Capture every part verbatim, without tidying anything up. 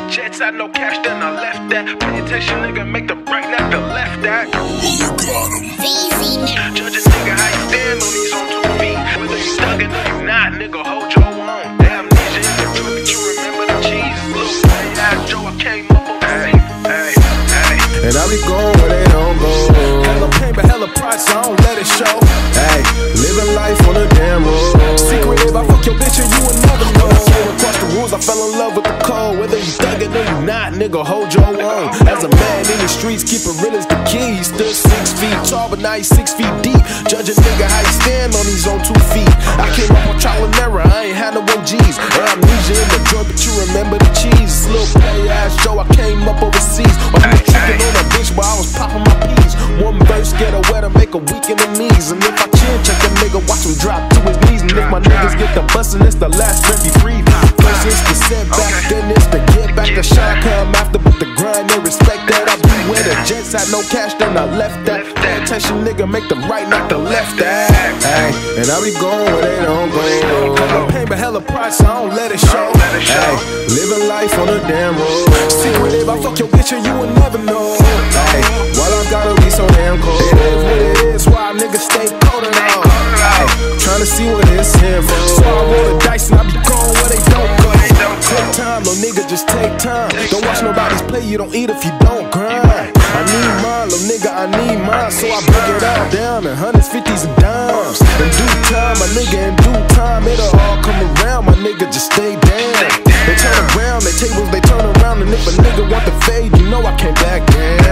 jets, I know cash, then I left that. Pay attention, nigga, make the right, not the left that. You got him. Judge a nigga how you stand on these on two feet. Whether you thuggin' or you not, nigga, hold your own. Damn, ninja in the truck, but you remember the cheese. Little play ass Joe, I came up on the hey, hey, hey. And I be going where they don't go. Hella pain, but hella pride, so I don't let it show. Hey, living life on the damn road. Secret, if I fuck your bitch and you would never know. When I came across the rules, I fell in love with the code. Whether you thuggin' or you not, nigga, hold your own. As a man in the streets, keep it real as the key. He stood six feet tall, but now he's six feet deep. Judge a nigga how you stand on these on two feet. I came up on trial and error, I ain't had no one G's. And amnesia in the drug, but you remember the cheese. Little play ass Joe, I came up overseas. While you was tricking on a bitch while I was popping my peas. One verse get a wet to make a weak in the knees. And if I chin check a nigga, watch him drop to his knees. And if my niggas get the bustin', it's the last breath he breathe. First it's the setback, then it's the get back. The shine come after, but the grind and respect that. I be where the jets had no cash, then I left that. Pay attention, nigga, make the right, not the left that. Hey, and I be going where they don't go. Hella pain, but hella pride, so I don't let it show. Hey, living life on the damn road. Secret, if I fuck your bitch and you would never know. Hey, while I gotta be so damn cold. It is what it is, why niggas stay cold and all. Hey, trying to see what it's here for. So I roll the dice and I be going where they don't go. Take time, little nigga, just take time. Don't watch nobody's play, you don't eat if you don't grind. I need mine, little nigga, I need mine. So I break it all down in hundreds, fifties, and dimes. In due time, my nigga, in due time, it'll all come around. My nigga, just stay down. They turn around, they tables, they turn around. And if a nigga want the fade, you know I can't back down.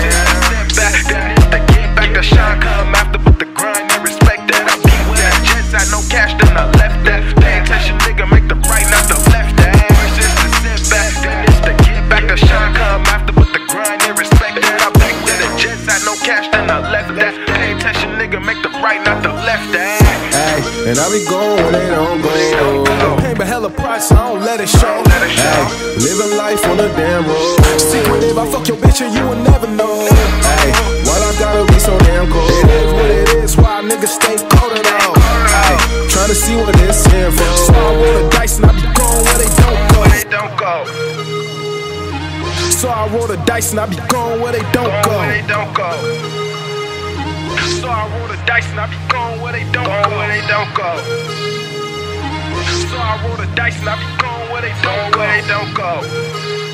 Then it's the get back, the shine come after, but the grind and respect that. I be with that jets, I no cash, then I left that. Pay attention, nigga, make the right, not the left that. First it's the setback, then it's the get back, the shine come after, but the grind and respect that. I be with the jets, I no cash, then I left that. Pay attention, nigga, make the right, not the left that. Hey, and I be going where they don't go. Hella pain, but hella pride, so I don't let it show. Hey, living life on the damn road. Secret, if I fuck your bitch and you would never know. Hey, while I gotta be so damn cold. It is what it is, why niggas stay cold and all. Hey, trying to see what it's here for. So I roll the dice and I be going where they don't go. They don't go. So I roll the dice and I be going where they don't go. They don't go. So I roll the dice and I be going where they don't go. Where they don't go. So I roll the dice and I be going where they don't go. Where they don't go.